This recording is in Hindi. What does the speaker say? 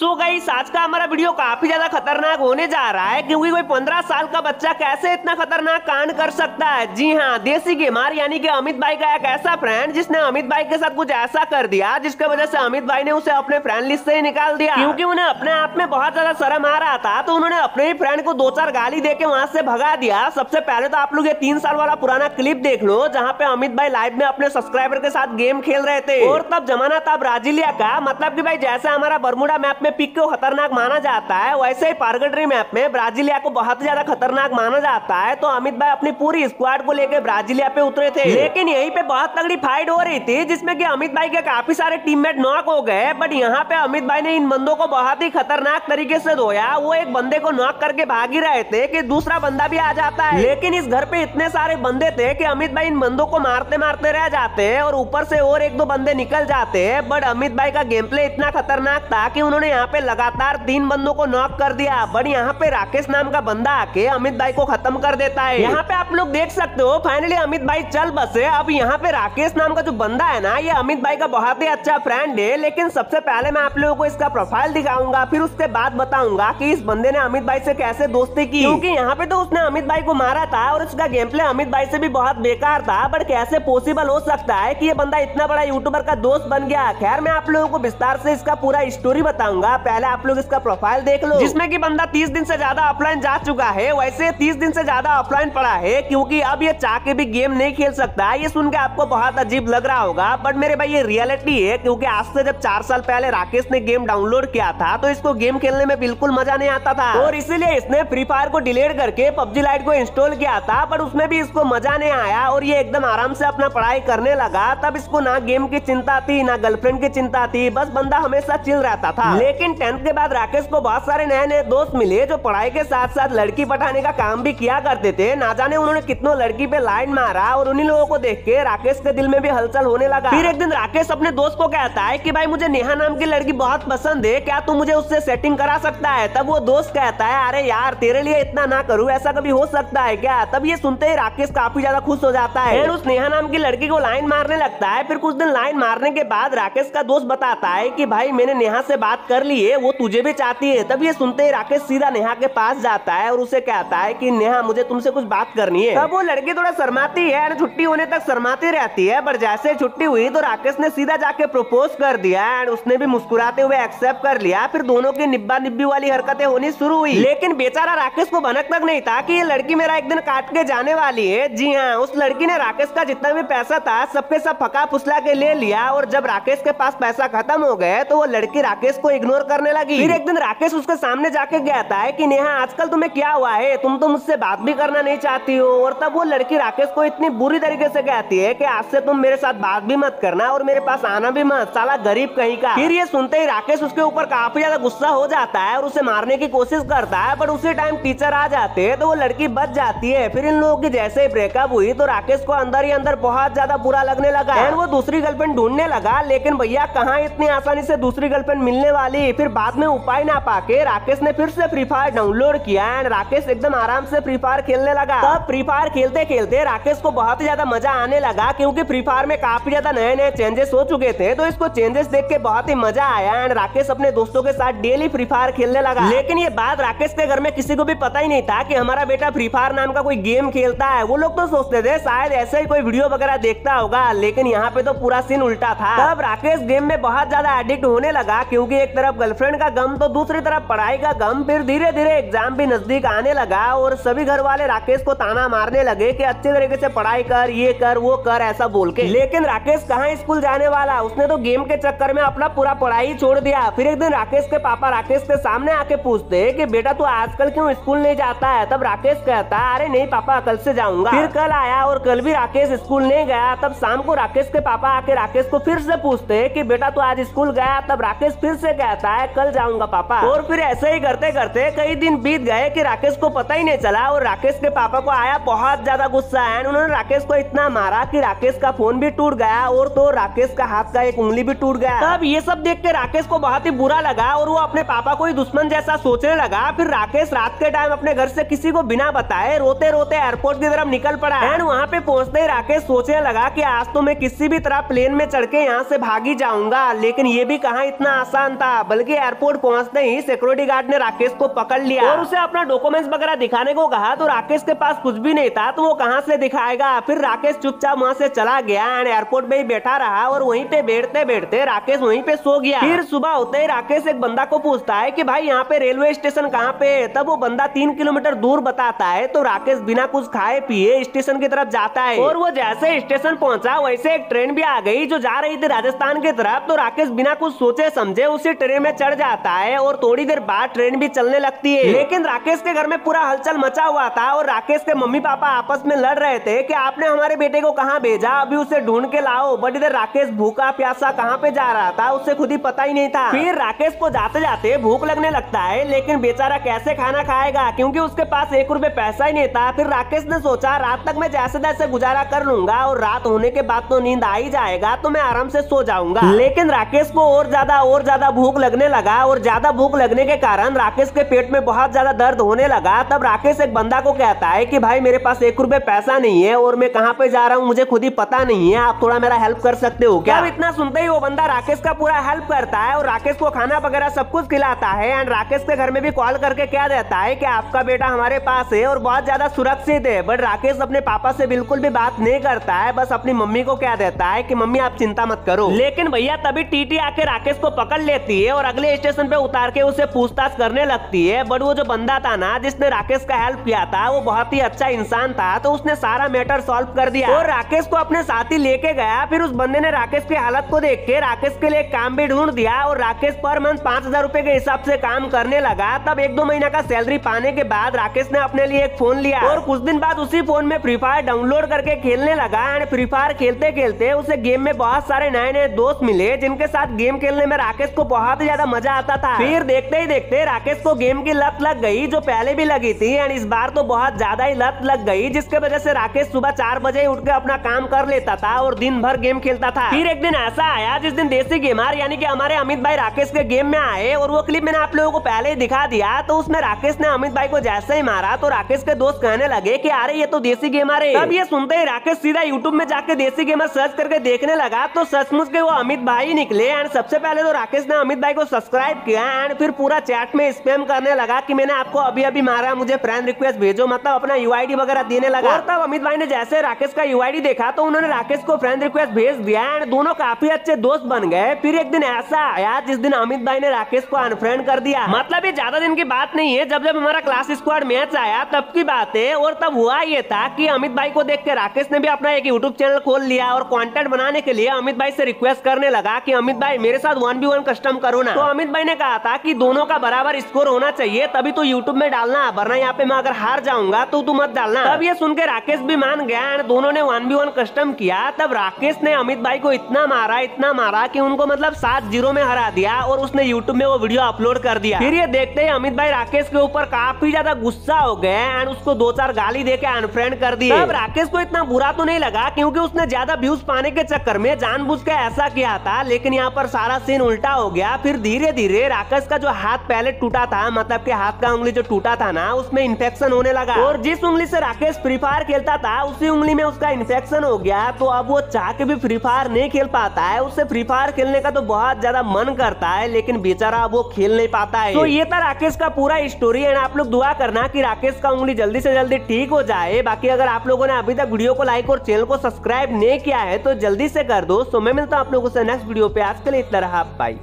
सो गाइस आज का हमारा वीडियो काफी ज्यादा खतरनाक होने जा रहा है क्योंकि कोई 15 साल का बच्चा कैसे इतना खतरनाक कांड कर सकता है। जी हाँ, देसी गेमर यानी कि अमित भाई का एक ऐसा फ्रेंड जिसने अमित भाई के साथ कुछ ऐसा कर दिया जिसके वजह से अमित भाई ने उसे अपने फ्रेंड लिस्ट से ही निकाल दिया क्योंकि उन्हें अपने आप में बहुत ज्यादा शर्म आ रहा था। तो उन्होंने अपने ही फ्रेंड को 2-4 गाली देके वहां से भगा दिया। सबसे पहले तो आप लोग ये 3 साल वाला पुराना क्लिप देख लो जहाँ पे अमित भाई लाइव में अपने सब्सक्राइबर के साथ गेम खेल रहे थे और तब जमाना था ब्राजीलिया का। मतलब कि भाई जैसे हमारा बरमुडा मैप में पिक को खतरनाक माना जाता है वैसे ही पारगड्री मैप में ब्राजीलिया को बहुत ज्यादा खतरनाक माना जाता है। तो अमित भाई अपनी पूरी स्क्वाड को लेकर ब्राजीलिया पे उतरे थे, लेकिन यहीं पे बहुत तगड़ी फाइट हो रही थी जिसमें कि अमित भाई के काफी सारे टीममेट नॉक हो गए। बट यहाँ पे अमित भाई ने इन बंदों को बहुत ही खतरनाक तरीके से धोया। वो एक बंदे को नॉक करके भाग ही रहे थे कि दूसरा बंदा भी आ जाता है, लेकिन इस घर पे इतने सारे बंदे थे कि अमित भाई इन बंदों को मारते मारते रह जाते हैं और ऊपर से और 1-2 बंदे निकल जाते हैं। बट अमित भाई का गेम प्ले इतना खतरनाक था कि उन्होंने यहाँ पे लगातार 3 बंदों को नॉक कर दिया। बट यहाँ पे राकेश नाम का बंदा आके अमित भाई को खत्म कर देता है। यहाँ पे आप लोग देख सकते हो फाइनली अमित भाई चल बसे। अब यहाँ पे राकेश नाम का जो बंदा है ना, ये अमित भाई का बहुत ही अच्छा फ्रेंड है। लेकिन सबसे पहले मैं आप लोगों को इसका प्रोफाइल दिखाऊंगा, फिर उसके बाद बताऊंगा कि इस बंदे ने अमित भाई से कैसे दोस्ती की, क्योंकि यहाँ पे तो उसने अमित भाई को मारा था और उसका गेम प्ले अमित भाई से भी बहुत बेकार था। बट कैसे पॉसिबल हो सकता है कि ये बंदा इतना बड़ा यूट्यूबर का दोस्त बन गया। खैर मैं आप लोगों को विस्तार से इसका पूरा स्टोरी बताऊंगा। पहले आप लोग इसका प्रोफाइल देख लो जिसमें कि बंदा 30 दिन से ज्यादा ऑफलाइन जा चुका है। वैसे 30 दिन से ज्यादा ऑफलाइन पड़ा है क्योंकि अब ये चाह के भी गेम नहीं खेल सकता। ये सुन के आपको बहुत अजीब लग रहा होगा, बट मेरे भाई ये रियलिटी है। क्योंकि आज से जब 4 साल पहले राकेश ने गेम डाउनलोड किया था तो इसको गेम खेलने में बिल्कुल मजा नहीं आता था और इसीलिए इसने फ्री फायर को डिलीट करके पबजी लाइट को इंस्टॉल किया था। बट उसमें भी इसको मजा नहीं आया और ये एकदम आराम से अपना पढ़ाई करने लगा। तब इसको ना गेम की चिंता थी ना गर्लफ्रेंड की चिंता थी, बस बंदा हमेशा चिल रहता था। लेकिन 10th के बाद राकेश को बहुत सारे नए दोस्त मिले जो पढ़ाई के साथ साथ लड़की पटाने का काम भी किया करते थे। ना जाने उन्होंने कितनों लड़की पे लाइन मारा और उन्हीं लोगों को देख के राकेश के दिल में भी हलचल होने लगा। फिर एक दिन राकेश अपने दोस्त को कहता है कि भाई मुझे नेहा नाम की लड़की बहुत पसंद है, क्या तू मुझे उससे सेटिंग करा सकता है। तब वो दोस्त कहता है अरे यार तेरे लिए इतना ना करूँ, ऐसा कभी हो सकता है क्या। तब ये सुनते ही राकेश काफी ज्यादा खुश हो जाता है और उस नेहा नाम की लड़की को लाइन मारने लगता है। फिर कुछ दिन लाइन मारने के बाद राकेश का दोस्त बताता है कि भाई मैंने नेहा से बात कर ली है, वो तुझे भी चाहती है। तब ये सुनते ही राकेश सीधा नेहा के पास जाता है और उसे कहता है कि नेहा मुझे तुमसे कुछ बात करनी है। तब वो लड़की थोड़ा शर्माती है और छुट्टी होने तक शर्माती रहती है। पर जैसे छुट्टी हुई तो राकेश ने सीधा जाके प्रपोज कर दिया एंड उसने भी मुस्कुराते हुए एक्सेप्ट कर लिया। फिर दोनों की निब्बा निब्बी वाली हरकतें होनी शुरू हुई। लेकिन बेचारा राकेश को भनक तक नहीं था कि ये लड़की मेरा एक दिन काट के जाने वाली है। जी हाँ, उस लड़की ने राकेश का जितना भी पैसा था सबके सब फका फुसला के ले लिया और जब राकेश के पास पैसा खत्म हो गए तो वो लड़की राकेश को इग्नोर करने लगी। फिर एक दिन राकेश उसके सामने जाके कहता है कि नेहा आजकल तुम्हें क्या हुआ है, तुम तो मुझसे बात भी करना नहीं चाहती हो। और तब वो लड़की राकेश को इतनी बुरी तरीके से कहती है कि आज से तुम मेरे साथ बात भी मत करना और मेरे पास आना भी मत, साला गरीब कहीं का। फिर ये सुनते ही राकेश उसके ऊपर काफी ज्यादा गुस्सा हो जाता है और उसे मारने की कोशिश करता है। पर उसी टाइम टीचर आ जाते हैं तो वो लड़की बच जाती है। फिर इन लोगों की जैसे ही ब्रेकअप हुई तो राकेश को अंदर ही अंदर बहुत ज्यादा बुरा लगने लगा एंड वो दूसरी गर्लफ्रेंड ढूंढने लगा। लेकिन भैया कहाँ इतनी आसानी से दूसरी गर्लफ्रेंड मिलने वाली। फिर बाद में उपाय ना पाके राकेश ने फिर से फ्री फायर डाउनलोड किया एंड राकेश एकदम आराम से फ्री फायर खेलने लगा। तब फ्री फायर खेलते खेलते राकेश को बहुत ही ज्यादा मजा आने लगा क्योंकि फ्री फायर में काफी ज्यादा नए चेंजेस हो चुके थे। तो इसको चेंजेस देख के बहुत ही मजा आया एंड राकेश अपने दोस्तों के साथ डेली फ्री फायर खेलने लगा। लेकिन ये बात राकेश के घर में किसी को भी पता ही नहीं था कि हमारा बेटा फ्री फायर नाम का कोई गेम खेलता है। वो लोग तो सोचते थे शायद ऐसे ही कोई वीडियो वगैरह देखता होगा, लेकिन यहाँ पे तो पूरा सीन उल्टा था। तब राकेश गेम में बहुत ज्यादा एडिक्ट होने लगा क्योंकि एक तरफ गर्लफ्रेंड का गम तो दूसरी तरफ पढ़ाई का गम। फिर धीरे धीरे एग्जाम भी नजदीक आने लगा और सभी घर वाले राकेश को ताना मारने लगे कि अच्छे तरीके से पढ़ाई कर, ये कर वो कर ऐसा बोल के। लेकिन राकेश कहाँ स्कूल जाने वाला, उसने तो गेम के चक्कर में अपना पूरा पढ़ाई छोड़ दिया। फिर एक दिन राकेश के पापा राकेश के सामने आके पूछते कि बेटा तू आजकल क्यों स्कूल नहीं जाता है। तब राकेश कहता अरे नहीं पापा कल से जाऊंगा। फिर कल आया और कल भी राकेश स्कूल नहीं गया। तब शाम को राकेश के पापा आके राकेश को फिर से पूछते कि बेटा तू आज स्कूल गया। तब राकेश फिर से कहता है कल जाऊंगा पापा। और फिर ऐसे ही करते करते कई दिन बीत गए कि राकेश को पता ही नहीं चला और राकेश के पापा को आया बहुत ज्यादा गुस्सा एंड उन्होंने राकेश को इतना मारा कि राकेश का फोन भी टूट गया और तो राकेश का हाथ का एक उंगली भी टूट गया। तब ये सब देख के राकेश को बहुत ही बुरा लगा और वो अपने पापा को ही दुश्मन जैसा सोचने लगा। फिर राकेश रात के टाइम अपने घर से किसी को बिना बताए रोते रोते एयरपोर्ट की तरफ निकल पड़ा एंड वहाँ पे पहुंचते ही राकेश सोचने लगा कि आज तो मैं किसी भी तरह प्लेन में चढ़ के यहाँ से भागी जाऊंगा। लेकिन ये भी कहाँ इतना आसान था बल्कि एयरपोर्ट पहुंचते ही सिक्योरिटी गार्ड ने राकेश को पकड़ लिया और उसे अपना डॉक्यूमेंट्स वगैरह दिखाने को कहा। तो राकेश के पास कुछ भी नहीं था, तो वो कहां से दिखाएगा। फिर राकेश चुपचाप वहां से चला गया एंड एयरपोर्ट में ही बैठा रहा और वहीं पे बैठते बैठते राकेश वहीं पे सो गया। फिर सुबह होते ही राकेश एक बंदा को पूछता है कि भाई यहाँ पे रेलवे स्टेशन कहाँ पे है। तब वो बंदा 3 किलोमीटर दूर बताता है। तो राकेश बिना कुछ खाए पिए स्टेशन की तरफ जाता है और वो जैसे स्टेशन पहुंचा वैसे एक ट्रेन भी आ गई जो जा रही थी राजस्थान की तरफ। तो राकेश बिना कुछ सोचे समझे उसी ट्रेन में चढ़ जाता है और थोड़ी देर बाद ट्रेन भी चलने लगती है। लेकिन राकेश के घर में पूरा हलचल मचा हुआ था और राकेश के मम्मी पापा आपस में लड़ रहे थे कि आपने हमारे बेटे को कहाँ भेजा, अभी उसे ढूंढ के लाओ। बट इधर राकेश भूखा प्यासा कहाँ पे जा रहा था उसे खुद ही पता ही नहीं था। फिर राकेश को जाते जाते भूख लगने लगता है, लेकिन बेचारा कैसे खाना खाएगा क्योंकि उसके पास 1 रुपए पैसा ही नहीं था। फिर राकेश ने सोचा रात तक मैं जैसे तैसे गुजारा कर लूंगा और रात होने के बाद तो नींद आ ही जाएगा, तो मैं आराम से सो जाऊंगा। लेकिन राकेश को और ज्यादा भूख लगने लगा और ज्यादा भूख लगने के कारण राकेश के पेट में बहुत ज्यादा दर्द होने लगा। तब राकेश एक बंदा को कहता है कि भाई मेरे पास 1 रुपए पैसा नहीं है और मैं कहाँ पे जा रहा हूँ मुझे खुद ही पता नहीं है, आप थोड़ा मेरा हेल्प कर सकते हो क्या। इतना सुनते ही वो बंदा राकेश का पूरा हेल्प करता है और राकेश को खाना वगैरह सब कुछ खिलाता है एंड राकेश के घर में भी कॉल करके कह देता है कि आपका बेटा हमारे पास है और बहुत ज्यादा सुरक्षित है। बट राकेश अपने पापा से बिल्कुल भी बात नहीं करता है, बस अपनी मम्मी को कह देता है कि मम्मी आप चिंता मत करो। लेकिन भैया तभी टीटी आके राकेश को पकड़ लेती है और अगले स्टेशन पे उतार के उसे पूछताछ करने लगती है। बट वो जो बंदा था ना जिसने राकेश का हेल्प किया था वो बहुत ही अच्छा इंसान था, तो उसने सारा मैटर सॉल्व कर दिया और राकेश को अपने साथ ही लेके गया। फिर उस बंदे ने राकेश की हालत को देख के राकेश के लिए काम भी ढूंढ दिया और राकेश पर मंथ 5000 रुपए के हिसाब से काम करने लगा। तब 1-2 महीना का सैलरी पाने के बाद राकेश ने अपने लिए एक फोन लिया और कुछ दिन बाद उसी फोन में फ्री फायर डाउनलोड करके खेलने लगा एंड फ्री फायर खेलते खेलते उसे गेम में बहुत सारे नए नए दोस्त मिले जिनके साथ गेम खेलने में राकेश को बहुत ही ज्यादा मजा आता था। फिर देखते ही देखते राकेश को गेम की लत लग गई जो पहले भी लगी थी एंड इस बार तो बहुत ज्यादा ही लत लग गई, जिसके वजह से राकेश सुबह 4 बजे उठ के अपना काम कर लेता था और दिन भर गेम खेलता था। फिर एक दिन ऐसा आया जिस दिन देसी गेमर यानी कि हमारे अमित भाई राकेश के गेम में आए और वो क्लिप मैंने आप लोगों को पहले ही दिखा दिया। तो उसमें राकेश ने अमित भाई को जैसे ही मारा तो राकेश के दोस्त कहने लगे कि अरे ये तो देसी गेमर है। तब ये सुनते ही राकेश सीधा यूट्यूब में जाके देसी गेमर सर्च करके देखने लगा तो सचमुच के वो अमित भाई निकले एंड सबसे पहले तो राकेश ने अमित भाई को सब्सक्राइब किया एंड फिर पूरा चैट में स्पैम करने लगा कि मैंने आपको अभी अभी मारा, मुझे फ्रेंड रिक्वेस्ट भेजो, मतलब अपना यूआईडी वगैरह देने लगा। और तब अमित भाई ने जैसे राकेश का यूआईडी देखा तो उन्होंने राकेश को फ्रेंड रिक्वेस्ट भेज दिया एंड दोनों काफी अच्छे दोस्त बन गए। फिर एक दिन ऐसा आया जिस दिन अमित भाई ने राकेश को अनफ्रेंड कर दिया। मतलब ये ज्यादा दिन की बात नहीं है, जब हमारा क्लास स्क्वाड मैच आया तब की बात है। और तब हुआ ये था कि अमित भाई को देख के राकेश ने भी अपना एक यूट्यूब चैनल खोल लिया और कंटेंट बनाने के लिए अमित भाई से रिक्वेस्ट करने लगा कि अमित भाई मेरे साथ 1v1 कस्टम करो ना। तो अमित भाई ने कहा था कि दोनों का बराबर स्कोर होना चाहिए तभी तो यूट्यूब में डालना, वरना यहाँ पे मैं अगर हार जाऊंगा तो तू मत डालना। तब ये सुन के राकेश भी मान गया एंड दोनों ने 1v1 कस्टम किया। तब राकेश ने अमित भाई को इतना मारा कि उनको मतलब 7-0 में हरा दिया और उसने यूट्यूब में वो वीडियो अपलोड कर दिया। फिर ये देखते ही अमित भाई राकेश के ऊपर काफी ज्यादा गुस्सा हो गए एंड उसको 2-4 गाली देके अनफ्रेंड कर दिए। तब राकेश को इतना बुरा तो नहीं लगा क्योंकि उसने ज्यादा व्यूज पाने के चक्कर में जानबूझ के ऐसा किया था, लेकिन यहाँ पर सारा सीन उल्टा हो गया। फिर धीरे धीरे राकेश का जो हाथ पहले टूटा था, मतलब कि हाथ का उंगली जो टूटा था ना, उसमें इन्फेक्शन होने लगा और जिस उंगली से राकेश फ्री फायर खेलता था उसी उंगली में उसका इन्फेक्शन हो गया। तो अब वो चाह के भी फ्री फायर नहीं खेल पाता है। उससे फ्री फायर खेलने का तो बहुत ज्यादा मन करता है लेकिन बेचारा वो खेल नहीं पाता है। तो ये था राकेश का पूरा स्टोरी एंड आप लोग दुआ करना कि राकेश का उंगली जल्दी से जल्दी ठीक हो जाए। बाकी अगर आप लोगों ने अभी तक वीडियो को लाइक और चैनल को सब्सक्राइब नहीं किया है तो जल्दी से कर दो। तो मैं मिलता हूँ आप लोगों से नेक्स्ट वीडियो पे। आज के लिए इतना रहा, बाय।